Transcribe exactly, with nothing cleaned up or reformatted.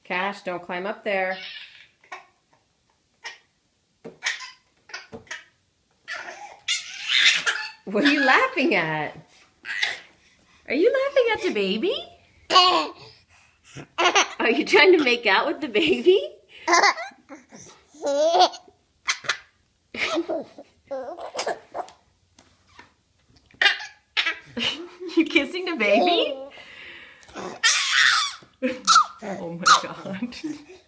Cash, don't climb up there. What are you laughing at? Are you laughing at the baby? Are you trying to make out with the baby? You kissing the baby? Oh my God.